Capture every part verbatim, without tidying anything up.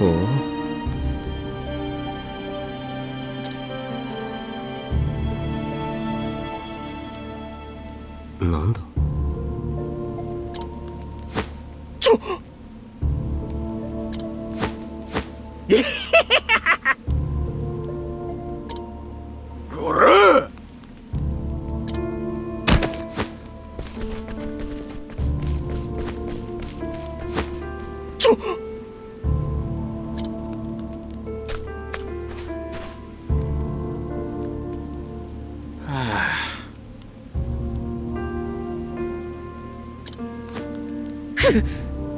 ほう。なんだ。 ちょっえへへへこらちょっはあくっ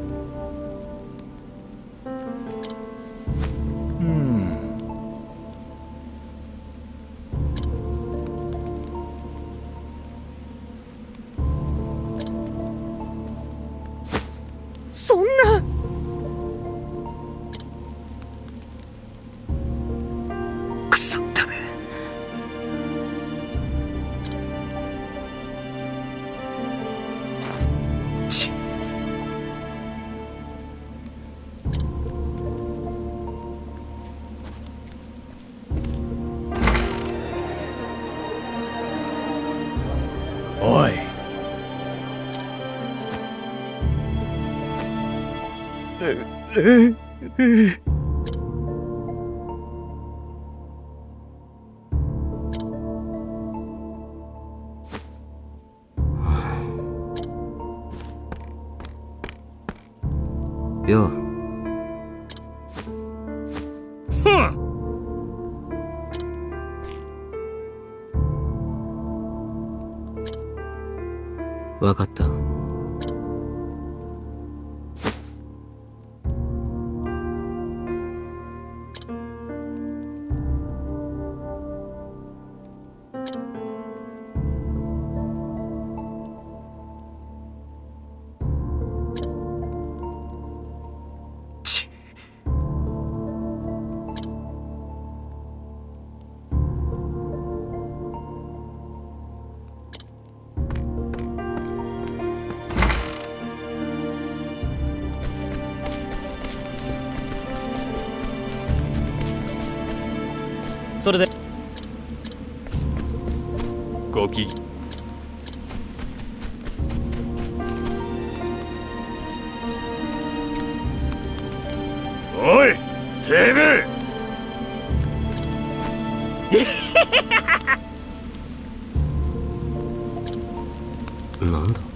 そんなくそったね。ちおいええよう。 ふんわかった。 それでごきげん。おいてめえなんだ。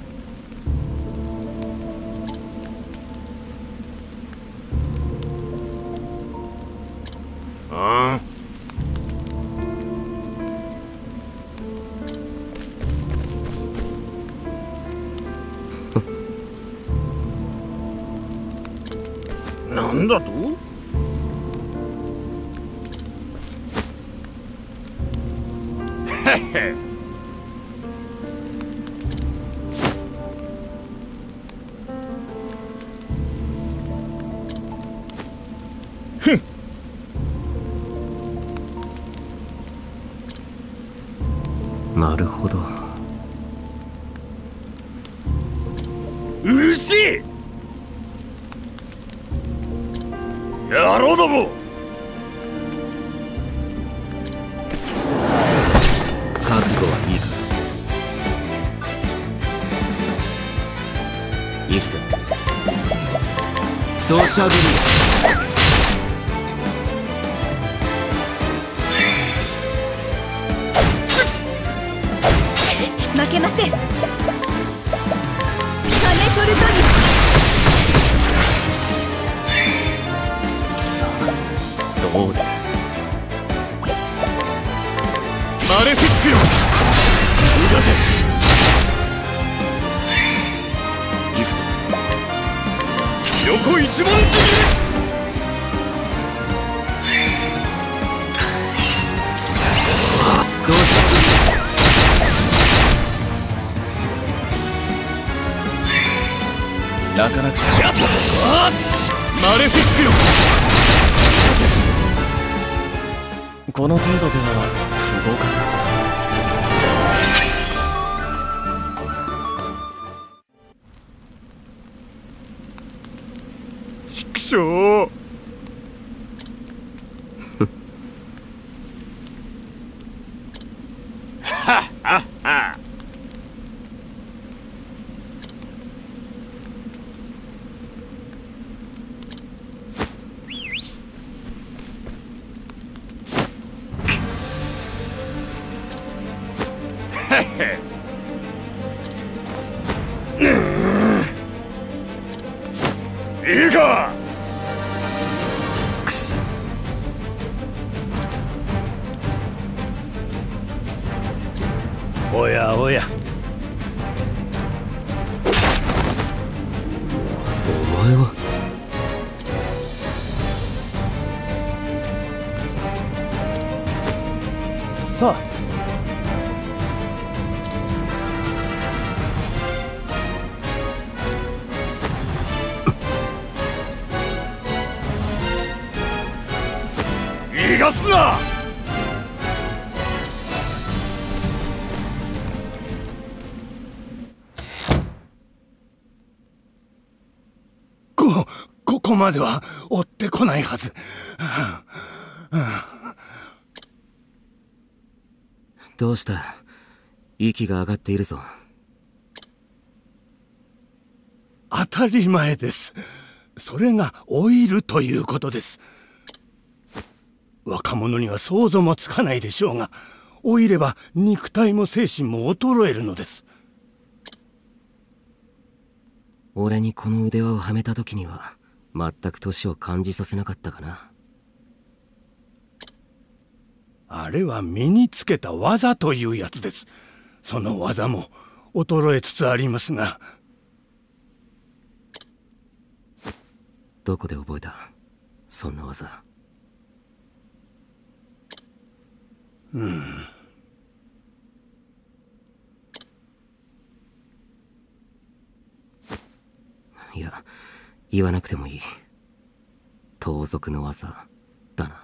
ああなんだとへへふんなるほど。 うるせえ野郎ども。 覚悟はいいか。行くぜ。土砂降り。 負けません。カメトルトリさあどうだ。 マレフィックようだて行くぜ。 横一番ちぎりどうしたなかなかやっマレフィックよこの程度では不合格。 ちくしょういいか。 くす。 おやおや、 お前は。 さあ。 逃がすな。 こ、ここまでは追ってこないはず。 どうした？息が上がっているぞ。 当たり前です。それが老いるということです。若者には想像もつかないでしょうが、老いれば肉体も精神も衰えるのです。 俺にこの腕輪をはめた時には全く年を感じさせなかったかな。 あれは身につけた技というやつです。その技も衰えつつありますが。 どこで覚えた？そんな技。 うん。 いや、言わなくてもいい。盗賊の技だな。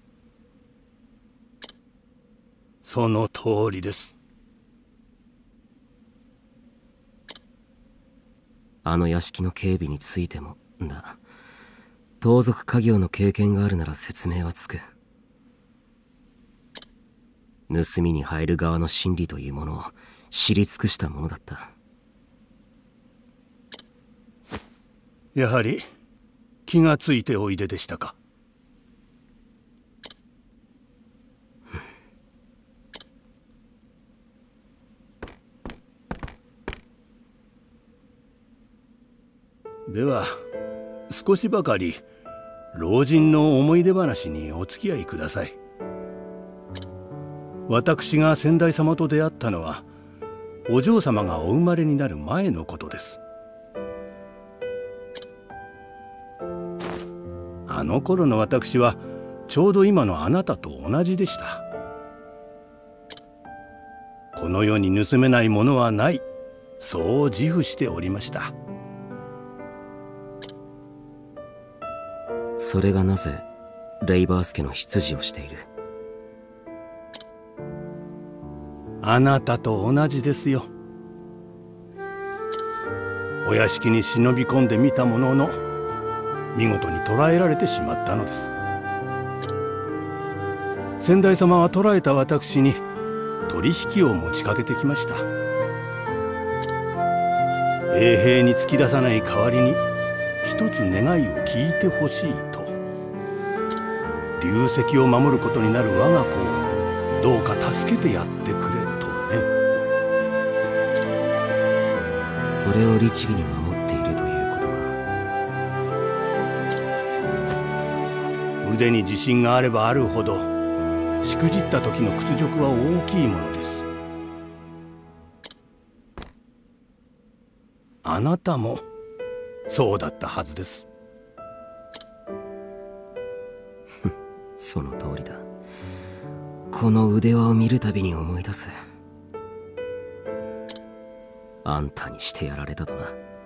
その通りです。 あの屋敷の警備についてもだ。盗賊家業の経験があるなら説明はつく。盗みに入る側の心理というものを知り尽くしたものだった。 やはり気がついておいででしたか。では少しばかり老人の思い出話にお付き合いください。私が先代様と出会ったのはお嬢様がお生まれになる前のことです。あの頃の私はちょうど今のあなたと同じでした。この世に盗めないものはない、そう自負しておりました。 それがなぜレイバース家の執事をしている？ あなたと同じですよ。お屋敷に忍び込んでみたものの見事に捕らえられてしまったのです。先代様は捕らえた私に取引を持ちかけてきました。衛兵に突き出さない代わりに一つ願いを聞いてほしいと。流石を守ることになる我が子をどうか助けてやってくれとね。 それを律儀に守っているということか。 腕に自信があればあるほどしくじった時の屈辱は大きいものです。あなたもそうだったはずです。 その通りだ。この腕輪を見るたびに思い出す。あんたにしてやられたとな。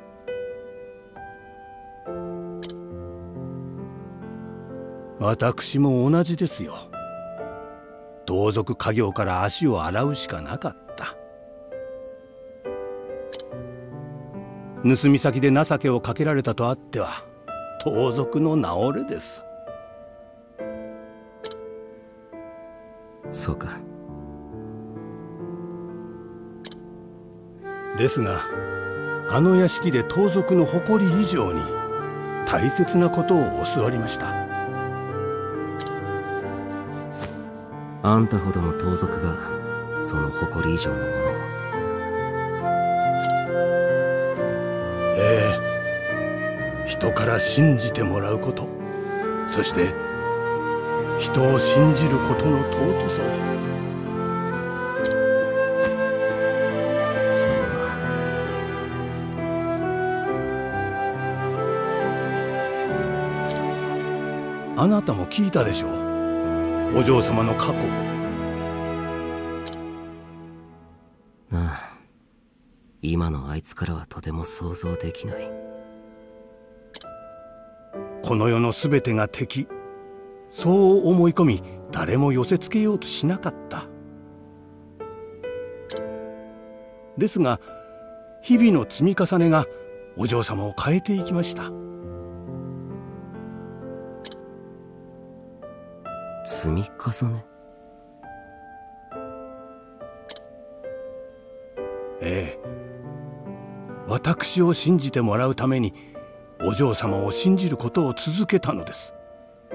私も同じですよ。盗賊家業から足を洗うしかなかった。盗み先で情けをかけられたとあっては盗賊の名折れです。 そうか。 ですがあの屋敷で盗賊の誇り以上に大切なことを教わりました。 あんたほどの盗賊がその誇り以上のものを。 ええ、人から信じてもらうこと、そして人を信じることの尊さを。 それはあなたも聞いたでしょう、お嬢様の過去。 なあ、今のあいつからはとても想像できない。 この世の全てが敵、そう思い込み誰も寄せつけようとしなかった。ですが日々の積み重ねがお嬢様を変えていきました。 積み重ね？ ええ、私を信じてもらうためにお嬢様を信じることを続けたのです。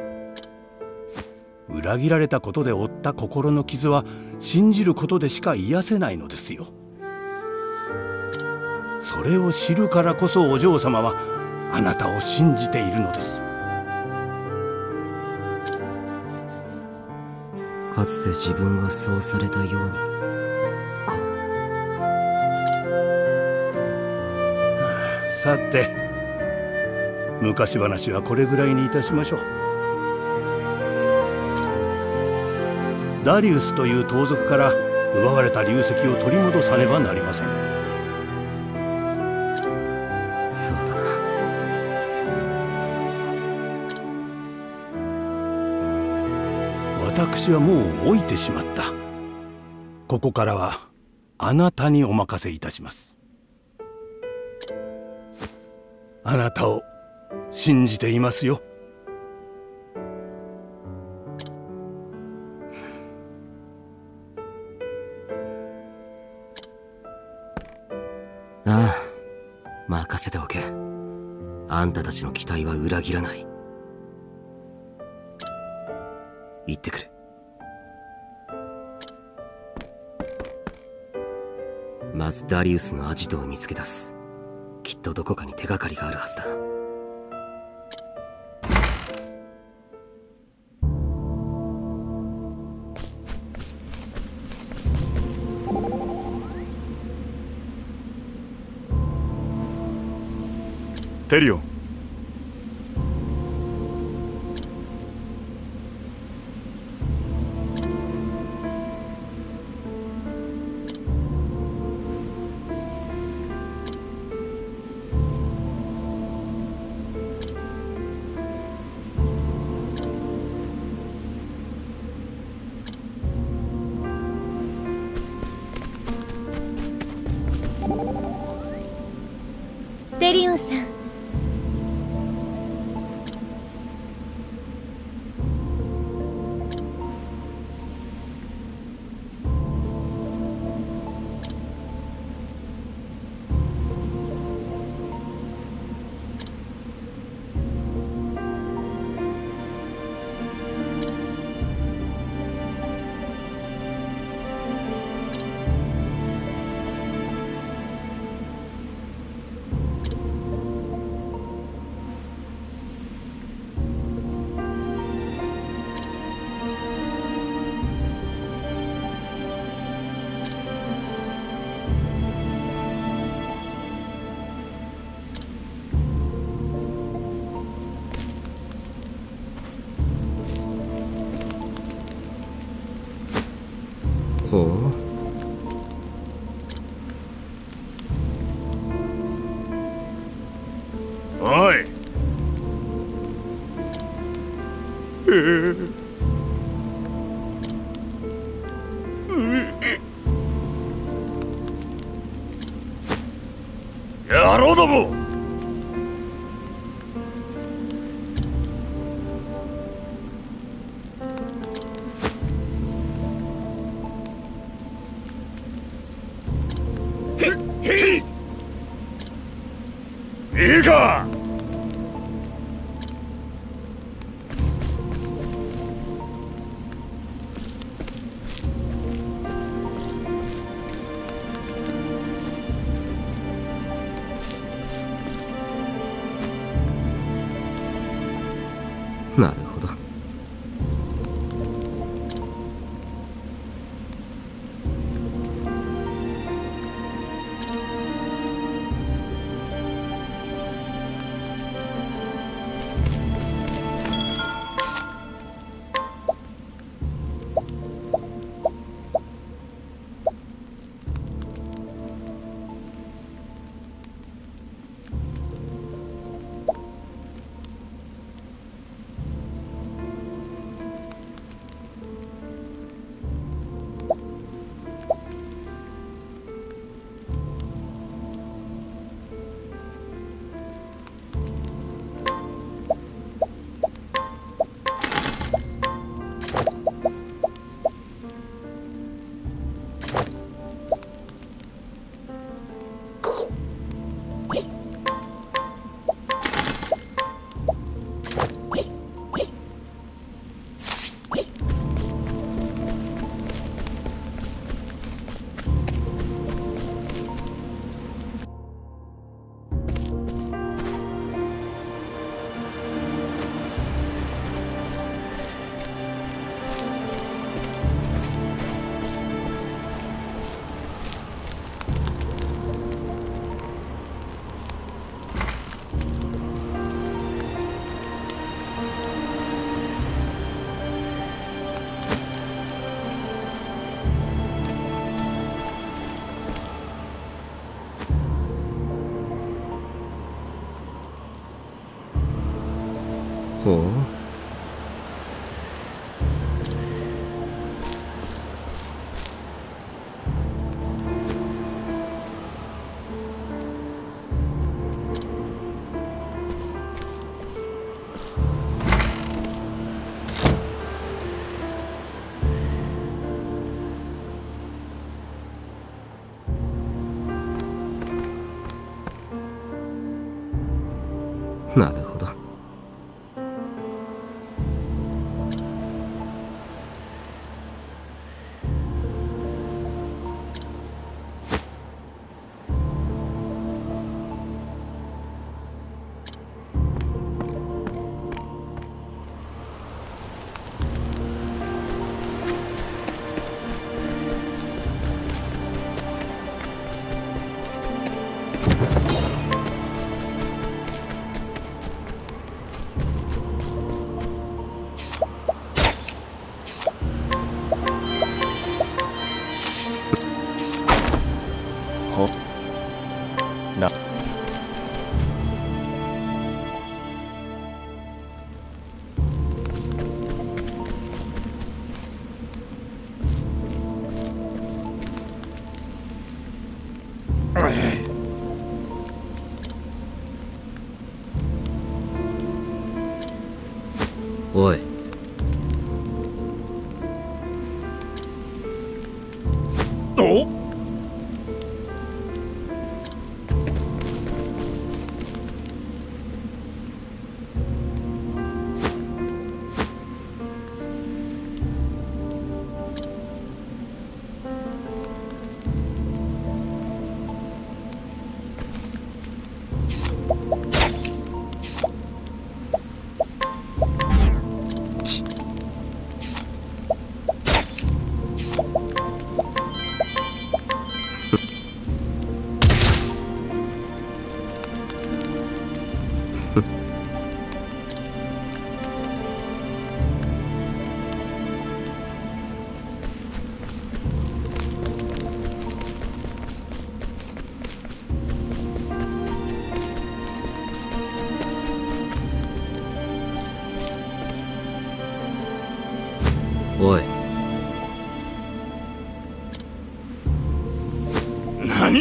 裏切られたことで負った心の傷は信じることでしか癒せないのですよ。それを知るからこそお嬢様はあなたを信じているのです。 かつて自分がそうされたようにか。 さて、昔話はこれぐらいにいたしましょう。ダリウスという盗賊から奪われた流石を取り戻さねばなりません。 そうだな。 私はもう老いてしまった。ここからはあなたにお任せいたします。あなたを信じていますよ。 ああ、任せておけ。あんたたちの期待は裏切らない。行ってくる。まずダリウスのアジトを見つけ出す。きっとどこかに手がかりがあるはずだ。 テリオン、 テリオンさん、 ほう。 おい。えー野郎ども！へっへい！いいか！ なるほど。ほう。なるほど。 な。 おい。 お。 おい。 何？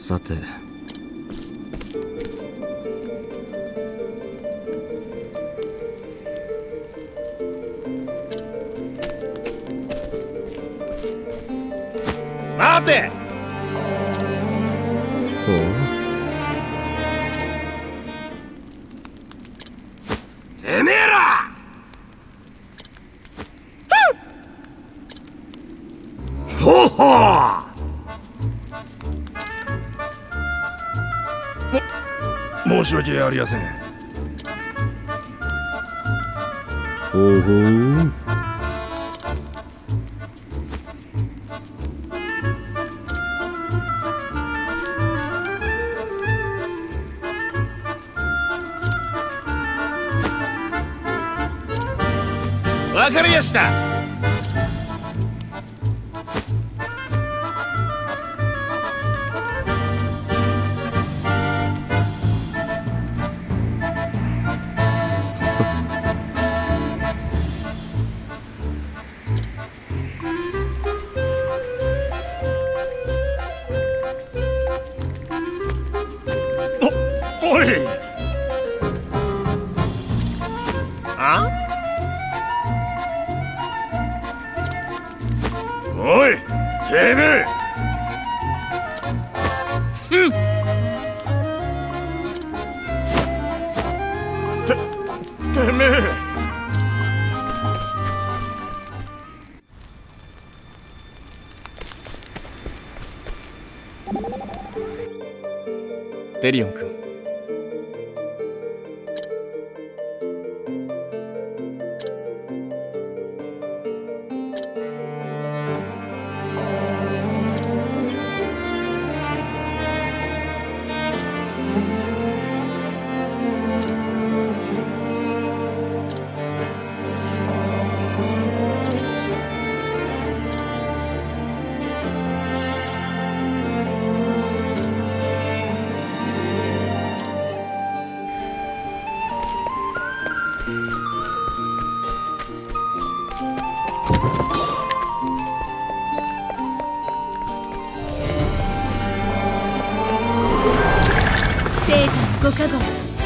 さて待て。 ほうてめえら。ほほ申し訳ありやせん。 ほうほうわかりやした。お、おい。あ？おい、てめえ。うん。て、てめえ。 デリオン君、 生誕ご加護。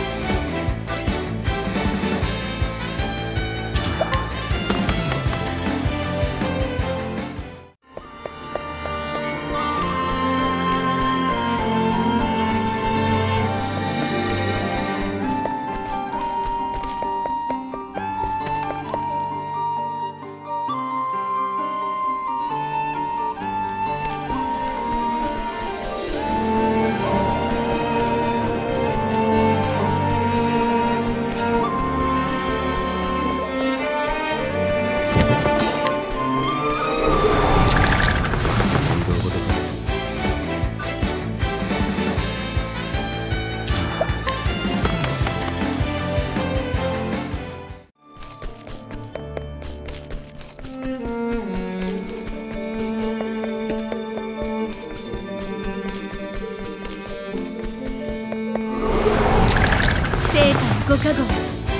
生誕ご加護。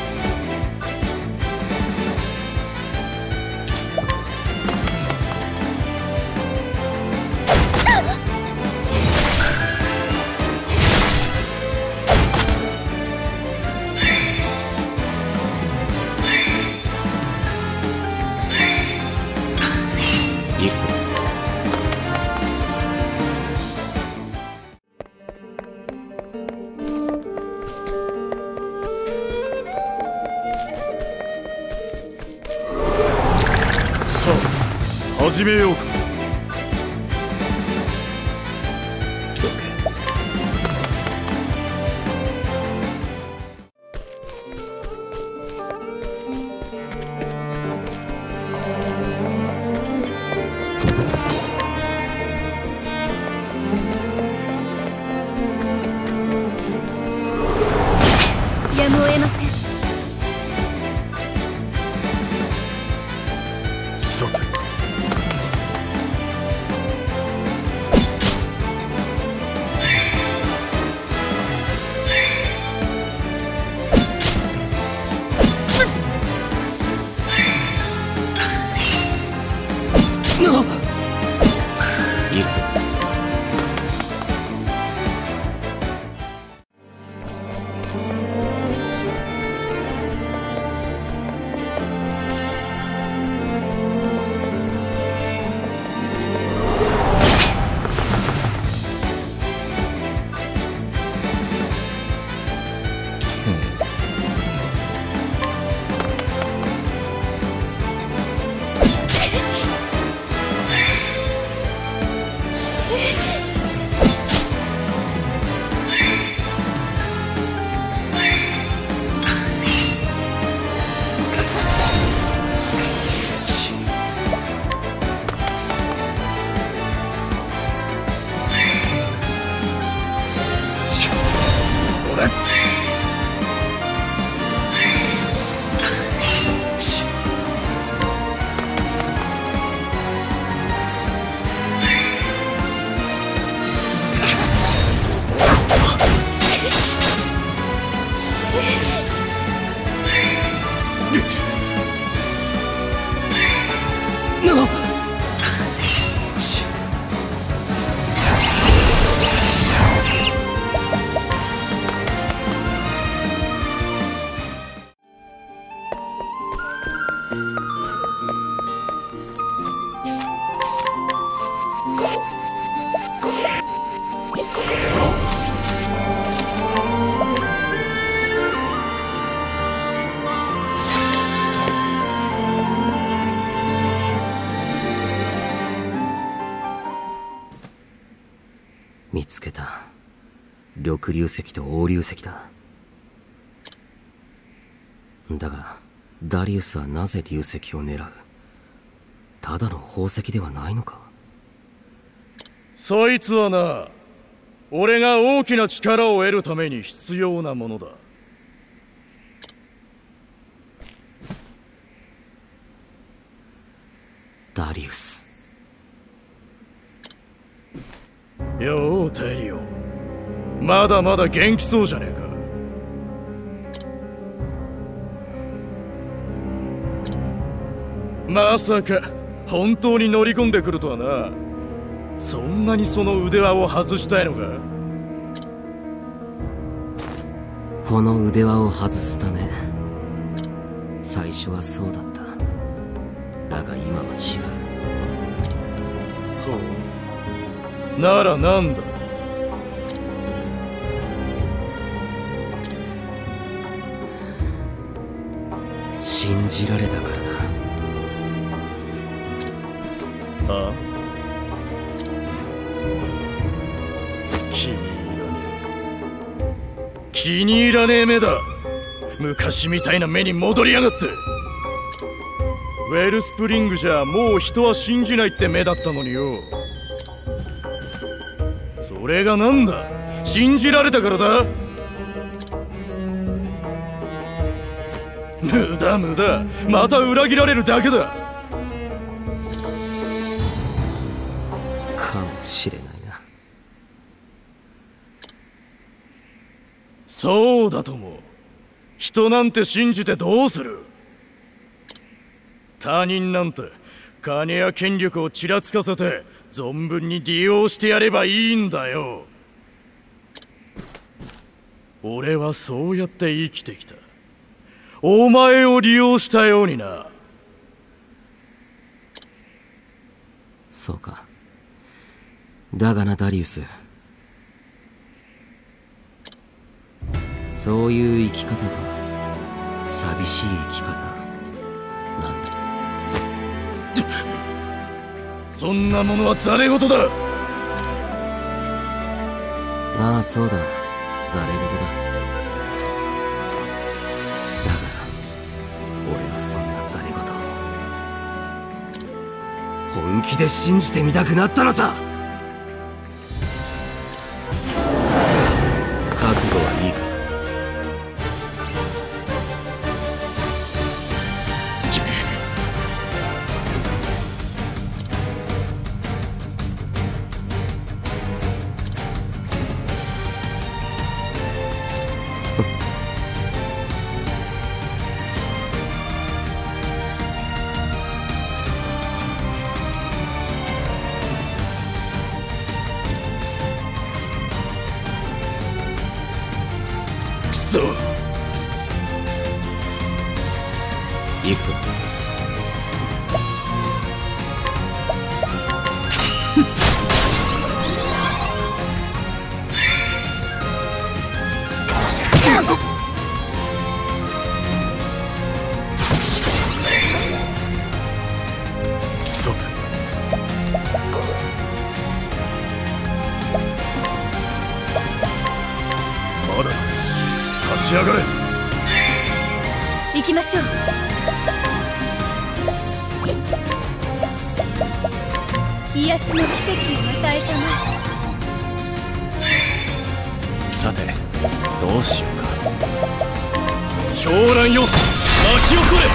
行くぞ。 さあ、始めようか。 やむを得ません。 さて、 行くぞ。 緑竜石と黄竜石だ。だがダリウスはなぜ竜石を狙う？ただの宝石ではないのか？ そいつはな、俺が大きな力を得るために必要なものだ。 ダリウス。 ようテリオ、まだまだ元気そうじゃねえか。まさか本当に乗り込んでくるとはな。そんなにその腕輪を外したいのか？ この腕輪を外すため、最初はそうだった。だが今は違う。 ほう、ならなんだ？ 信じられたからだ。 あ？気に入らねえ。気に入らねえ目だ。昔みたいな目に戻りやがって。ウェルスプリングじゃもう人は信じないって目だったのによ。それがなんだ？信じられたからだ。無駄無駄、また裏切られるだけだ。 かもしれないな。 そうだとも。人なんて信じてどうする？他人なんて金や権力をちらつかせて存分に利用してやればいいんだよ。俺はそうやって生きてきた。お前を利用したようにな。 そうか。だがなダリウス、そういう生き方は寂しい生き方なんだ。 そんなものはザレ言だ。 ああそうだ、ザレ言だ。だが俺はそんなザレ言を本気で信じてみたくなったのさ。覚悟はいいか？行くぞ。そうだ。 まだ立ち上がれ。 行きましょう。癒しの奇跡を与えたまえ。 さてどうしようか。狂乱よ、巻き起これ。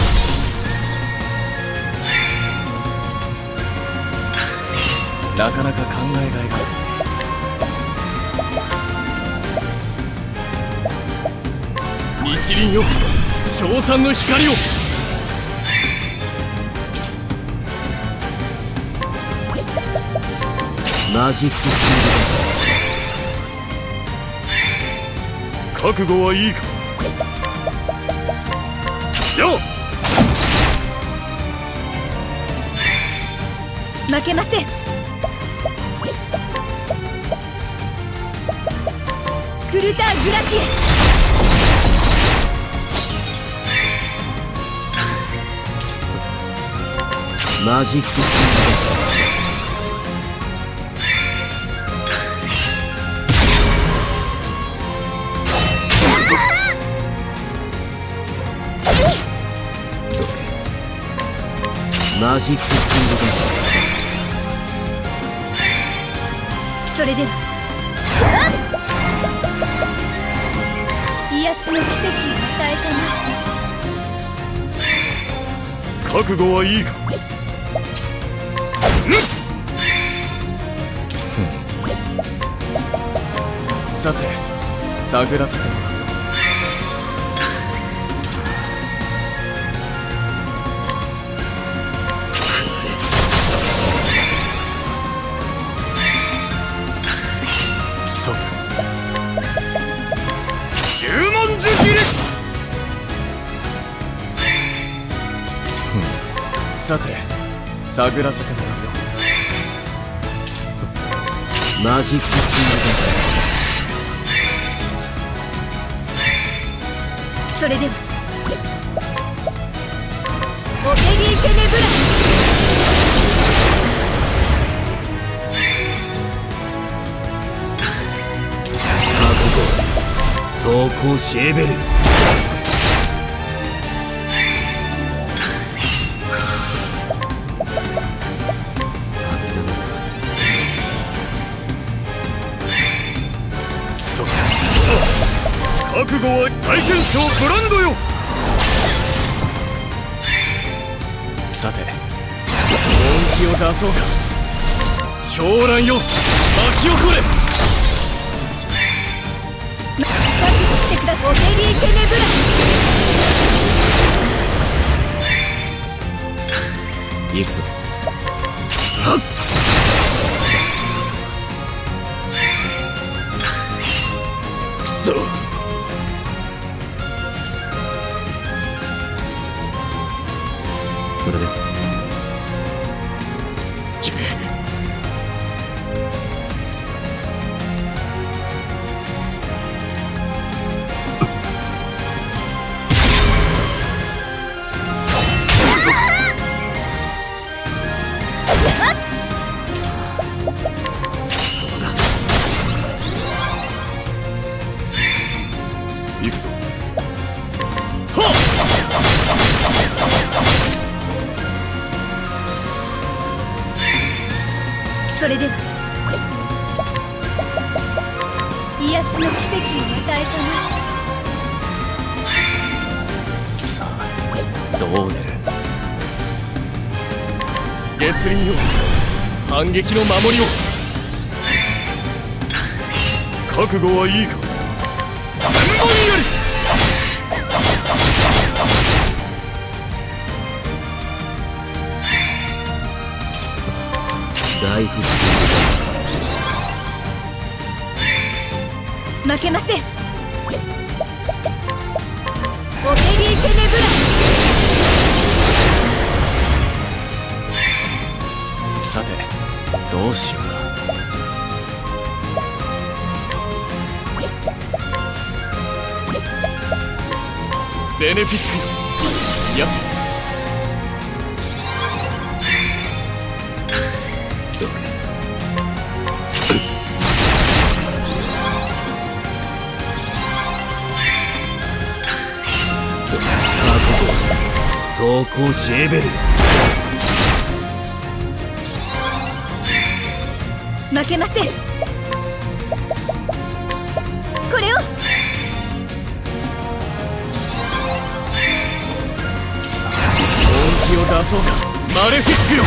なかなか考えがいがある。日輪よ、称賛の光を。 マジックスピード。覚悟はいいか。よっ、 負けません。クルターグラティエ。 マジックスピード。 マジックスピードだ。 それでは癒しの奇跡を与えたな。 覚悟はいいか。 さて探らせてもらう。 さて十文字切り。 さて探らせてもらうよ。 マジックスピーそれではオペリーテネブラ。 投稿シェーベル。 そう覚悟は大戦争ブランドよ。 さて本気を出そうか。 狂乱よ巻き起これ。 覚悟してください。オペリーテネブラ。 行くぞ。はっそうそれでそうだ。 行くぞ。 それでは癒しの奇跡を与えさあどう出る。月輪よ反撃の守りを。 覚悟はいいか。千本槍。 ライフスたな。負けません。オペリーテネブラ。 さてどうしようか。ベネフィックよ。やっ投稿シェーベル。 負けません。これを。 さあ本気を出そうか。マレフィックよ。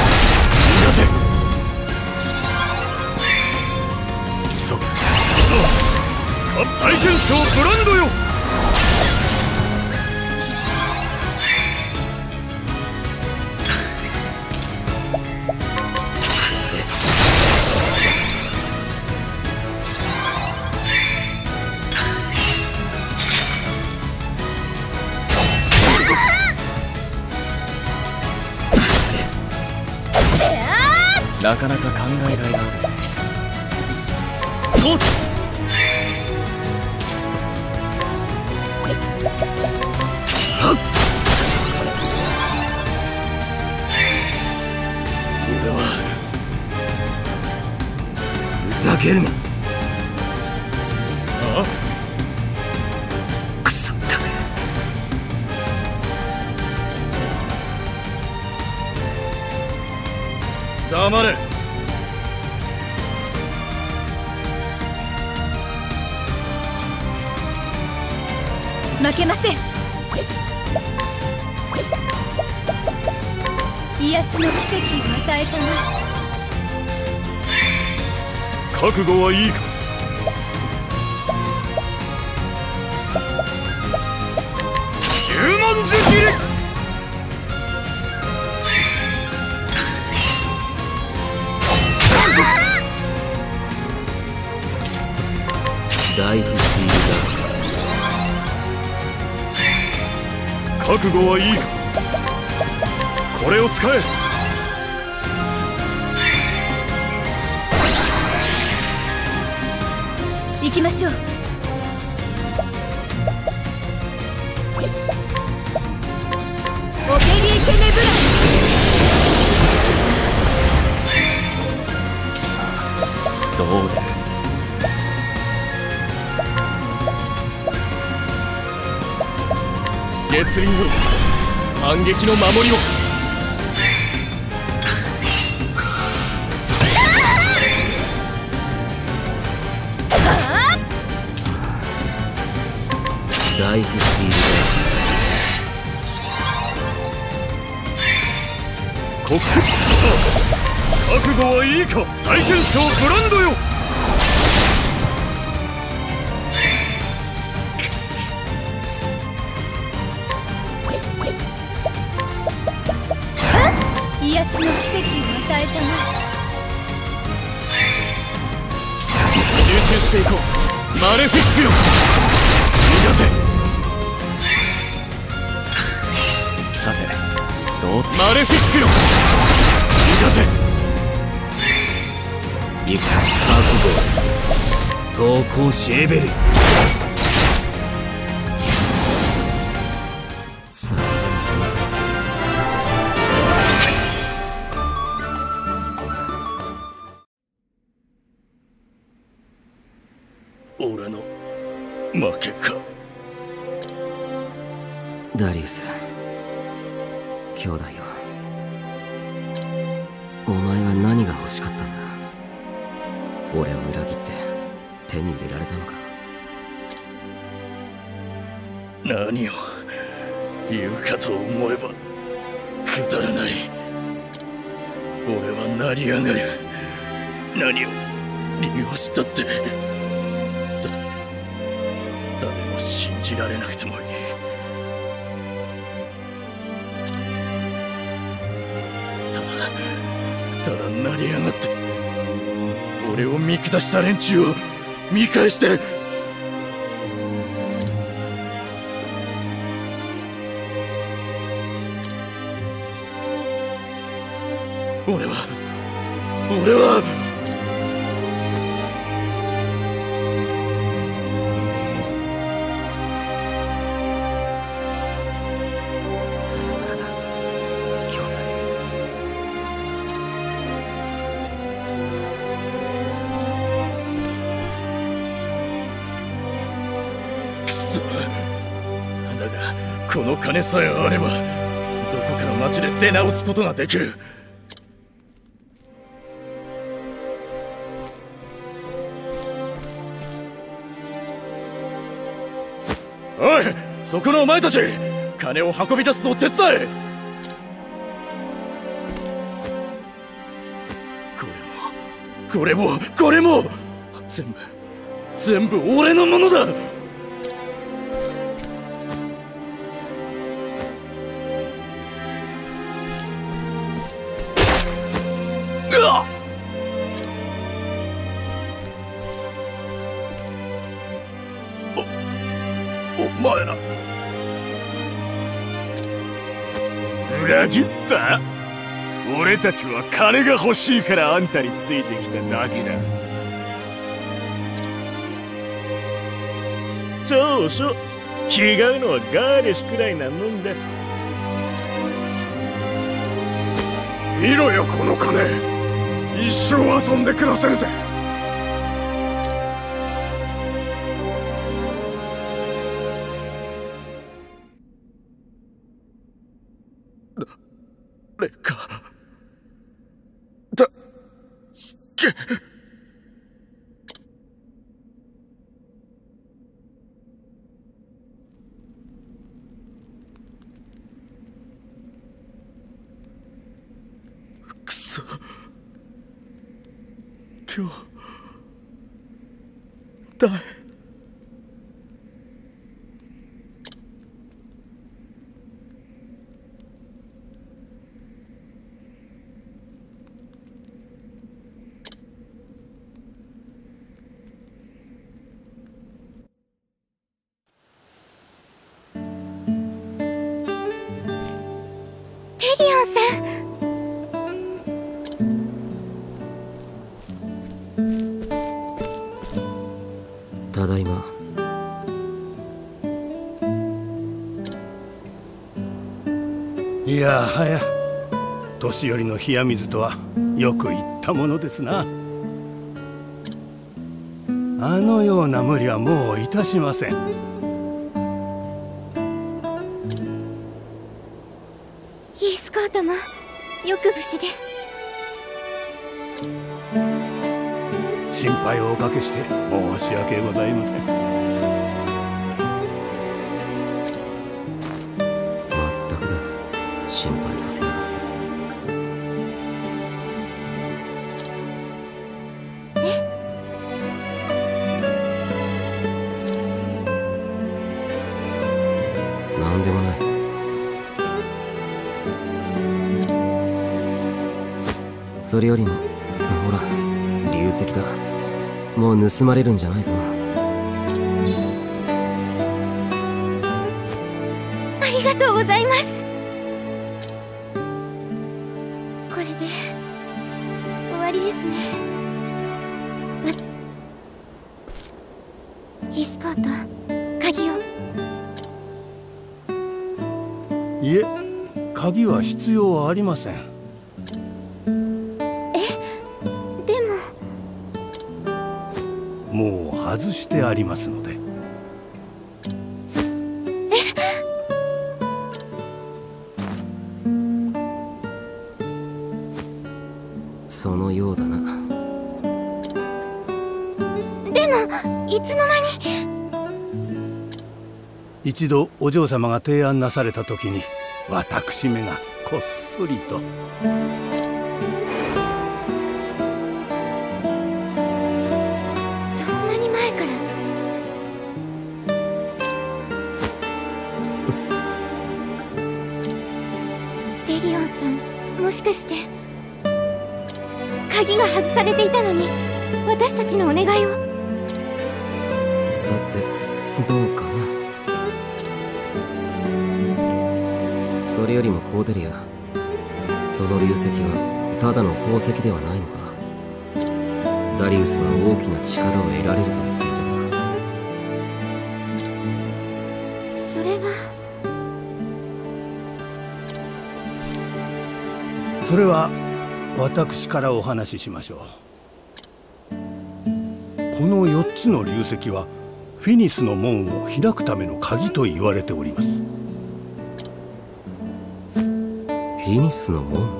そうそう大戦争ブランドよ。 なかなか考えがいがある。 そう俺はふざけるな。 あクソったれ。 黙れ。 負けません。癒しの奇跡を与えたな。 覚悟はいいか。十文字切り。 ライフスピー覚悟はいいか。これを使え。 行きましょう。オペリー・ケネブラ。 さあどうだ。月輪より反撃の守りを。 ライフスピーコック。さあ覚悟はいいか。大賢者ブランドよ。 癒しの奇跡を与えたな。 集中していこう。マレフィックよ。逃がせ。さてどう。マレフィックよ。逃がせ。 いく覚悟投稿しエベル。さあ俺の負けか。 ダリウス兄弟よ、お前は何が欲しかったんだ。俺を裏切って手に入れられたのか。 何を言うかと思えばくだらない。俺は成り上がる。何を利用したってだ誰も信じられなくてもいい。ただただ成り上がって俺を見下した連中を見返して。俺は俺はさよならだ兄弟。 くそだがこの金さえあればどこかの町で出直すことができる。おいそこのお前たち、金を運び出すのを手伝え。これもこれもこれも全部全部俺のものだ。うわっお前ら裏切った。俺たちは金が欲しいからあんたについてきただけだ。そうそう、違うのはガーレスくらいなもんだ。見ろよこの金、一生遊んで暮らせるぜ。誰かだくそ、今日だいテリオンさん。 ただいま。 いやはや年寄りの冷や水とはよく言ったものですな。あのような無理はもういたしません。 イースコートもよく無事で。 心配をおかけして申し訳ございません。 まったくだ、心配させやがって。なんでもない。それよりもほら、流石だ。もう盗まれるんじゃないぞ。 ありがとうございます。これで終わりですね。イースコート、鍵を。 いえ、鍵は必要はありません。もう外してありますので。 そのようだな。 でもいつの間に。 一度お嬢様が提案なされた時に私めがこっそりと。 テリオンさん、もしかして鍵が外されていたのに私たちのお願いを。 さてどうかな。それよりもコーデリア、その流石はただの宝石ではないのか。ダリウスは大きな力を得られると言っていたが。 それはそれは私からお話ししましょう。このよっつの流石はフィニスの門を開くための鍵と言われております。 フィニスの門？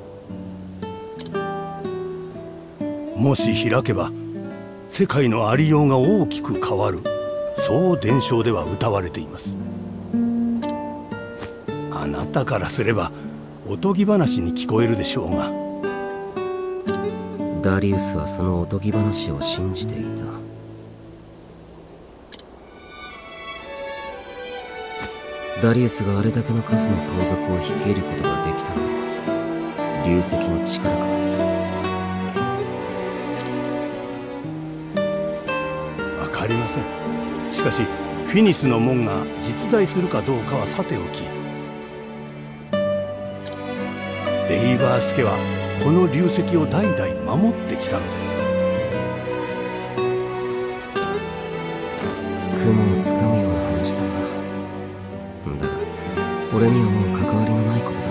もし開けば世界のありようが大きく変わる、そう伝承では謳われています。あなたからすればおとぎ話に聞こえるでしょうが。 ダリウスはそのおとぎ話を信じていた。ダリウスがあれだけの数の盗賊を率いることができたのは流石の力か。 わかりません。しかしフィニスの門が実在するかどうかはさておき、レイバース家はこの流石を代々守ってきたのです。 雲をつかむような話だな。だが俺にはもう関わりのないことだ。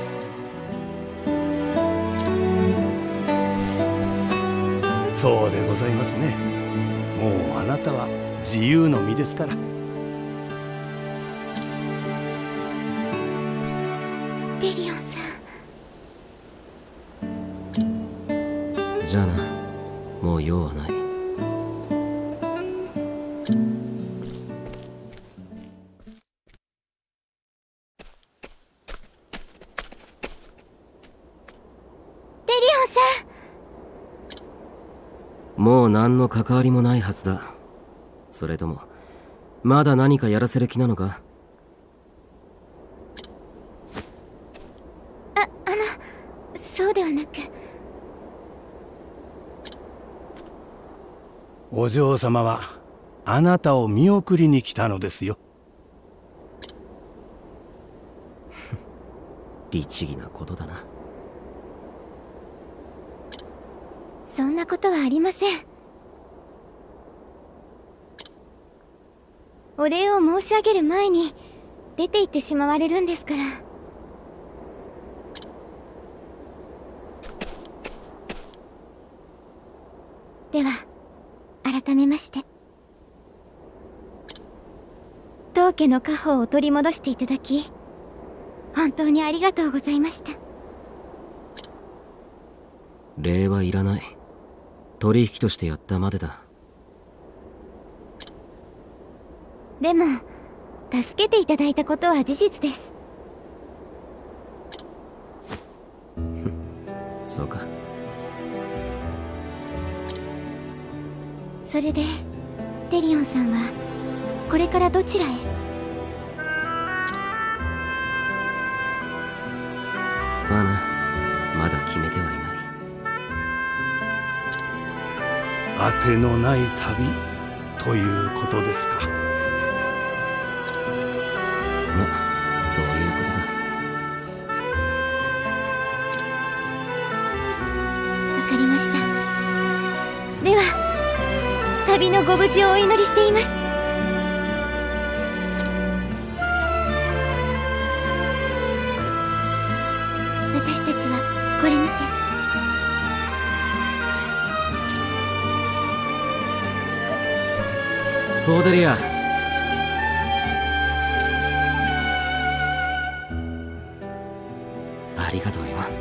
そうでございますね。もうあなたは自由の身ですから。 テリオンさん。 じゃあな。 も用はない。もう何の関わりもないはずだ。それともまだ何かやらせる気なのか？ あ、あのそうではなく。 お嬢様はあなたを見送りに来たのですよ。 律儀なことだな。 そんなことはありません。お礼を申し上げる前に出て行ってしまわれるんですから。では改めまして、当家の家宝を取り戻していただき本当にありがとうございました。 礼はいらない。取引としてやったまでだ。 でも助けていただいたことは事実です。 そうか。 それでテリオンさんはこれからどちらへ？ さあな、まだ決めてはいない。 当てのない旅ということですか。 ま、そういうことだ。 わかりました。では旅のご無事をお祈りしています。私たちはこれにて。 コーデリア、ありがとうよ。